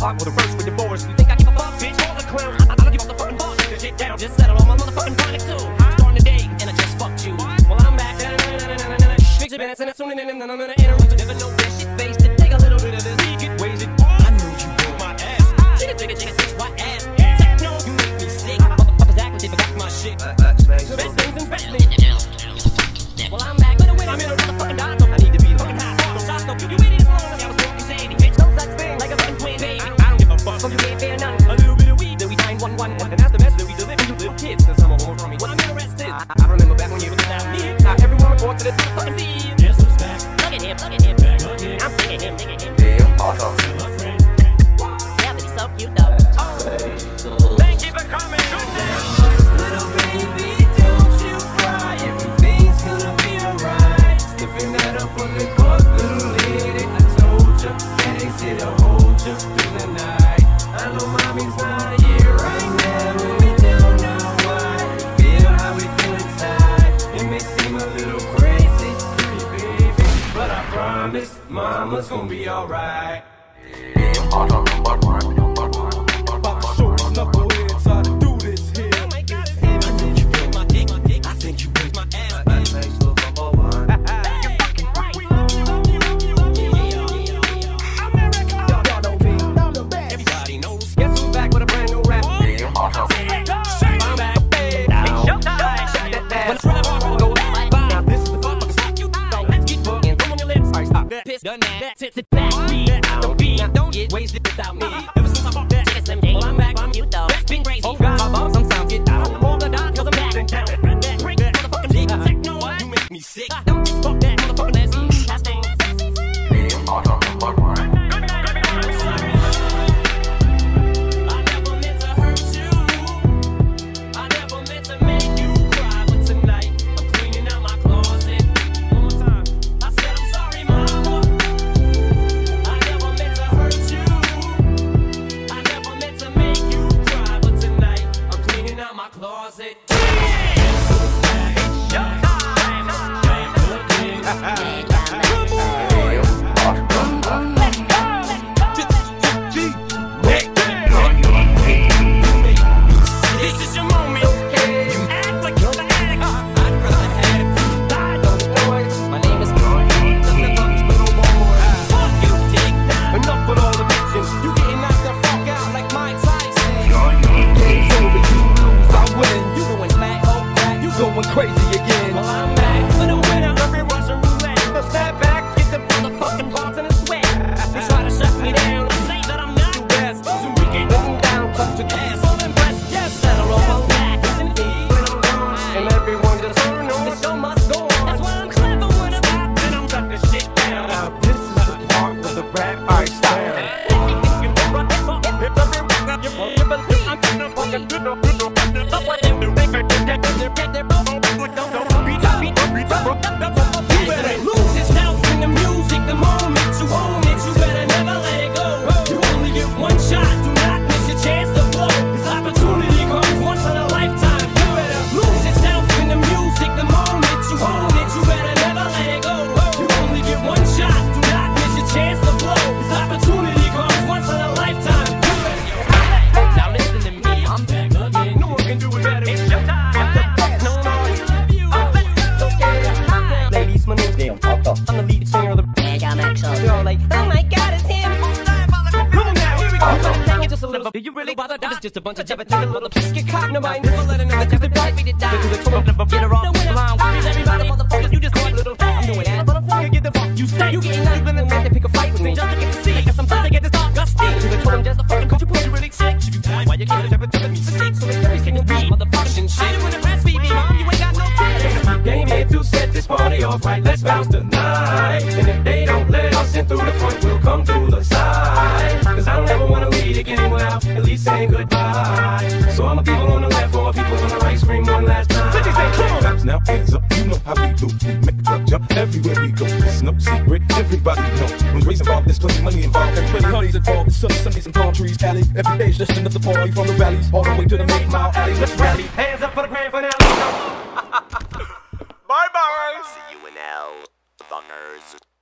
Hot with a verse with divorce. You think I give a fuck, bitch? All the clowns. I don't give up the fucking boss. Get down. Just settle on my motherfucking chronic too. Starting the day and I just fucked you. Well, I'm back. Fix your minutes and it's soon and interrupt. Never know where shit faced to take a little bit of this. Get wasted. I knew you broke my ass. Jigga, six white ass. Techno, you make me sick. Motherfuckers act like they forgot my shit. Best things and best things. Well, I'm back. I'm in a motherfucking dino. I need to be the fucking hot. You waited as long as I was walking sadie. Bitch, no such thing like a fucking twin baby. I don't give a fuck. So you can't bear none. A little bit of weed, then we 911. And that's the message that we deliver to little kids. Cause some of them from me. When I'm interested, I remember back when you was without me. Now everyone report to this fucking scene. Guess who's back? Look at him, look at him. I'm singing him, singing him. Damn, awesome. Yeah, but he's so cute though. Thank you for coming. Good day. Little baby, don't you cry. Everything's gonna be alright. Stiffen that up on the court, little lady. I told you, daddy's here to hold you through the night. I know mommy's not here right now, but we don't know why. Feel how we feel inside. It may seem a little crazy, pretty baby, but I promise mama's gonna be alright. Damn, awesome. About to show these knuckleheads how to do this here. Oh my God, it's him. I know you break my dick. I think you break my ass. Everybody knows. Guess who's back with a brand new rap? Damn, awesome. I'm back, babe. It's showtime. Shut that ass. Go back. Now this is the fuck. Stop you. Let's get fucking. Come on your lips. Alright, stop. Piss. Done that. Tits it back. Don't be. Don't get wasted without me. Ever since I fucked that. Take a slim day. Well, I'm back. I'm cute though. It's been crazy. Oh God. My mom sometimes get down. Hold the dot. Cause I'm back in town. Break that motherfucking dick. Techno. You make me sick. Don't just fuck that motherfucking ass. Casting. Damn, awesome. I never meant to hurt you. I never meant to make you cry. But tonight, I'm cleaning out my closet. One more time. I said I'm sorry, mama. I never meant to hurt you. I never meant to make you cry. But tonight, I'm cleaning out my closet. This is your moment. You act like you're the addict. I'd rather have you die. Don't noise. My name is little boy. Fuck you, dick. Enough with all the bitches. You getting knocked the fuck out like Mike Tyson. Game's over, you lose, I win. You going smack, oh crack. You going crazy again. Well, I'm back for the winner. Every Russian roulette. Now step back, get the motherfucking bombs in the sweat. They try to shut me down and say that I'm not the best. So we can't let them down, touch your ass. All impressed, yes, settle on my back. Listen, and everyone just turn on. The show must go on. That's why I'm clever when I rap and I'm shut this shit down. Now this is the part of the rap I style. Lose yourself in the music the moment you own it. You better never let it go. You only get one shot. Do not miss your chance to blow. This opportunity comes once in a lifetime. You better lose yourself in the music the moment you own it. You better never let it go. You only get one shot. Do not miss your chance to blow. This opportunity comes once in a lifetime. You better. Now listen to me. I'm back again. No one can do it better. It's your time. I'm the best. No noise. Ladies, my name's Dale. I'm the lead singer of the band. They're all like, oh my God, it's him. Come on now, here we go. Hang it just a little. Do you really bother? It's just a bunch of jabbing. Take a little piece, get caught. No mind, never let another just right. Beat it down. Because it's never get her off. Blind. Everybody, motherfuckers, you just want a little. I'm doing that. Motherfucker, get the fuck. You say you getting out even the man they pick a fight with me just to get to see. I guess I'm trying to get this off. Gusty. Because I told him just a fucking coach. You put you really sick. If you die, why you can't ever me sick? So make every single beat, motherfucking shit. I didn't want to breastfeed me, mom. You ain't got no time. Came here to set this party off right. Let's bounce tonight. And if they don't let us in through the front, we'll come through the side. Cause I don't ever wanna leave the game without at least saying goodbye. So all my people on the left, all my people on the right, scream one last time. Claps now, hands up, you know how we do. We make the club jump everywhere we go. It's no secret, everybody know. When raising involved, there's plenty money involved. Every honey's involved, sunny Sundays and palm trees, Cali. Every day's just another party from the valleys all the way to the 8 Mile alley. Let's rally. Hands up for the grand finale. Bye-bye. See you in hell, fuckers.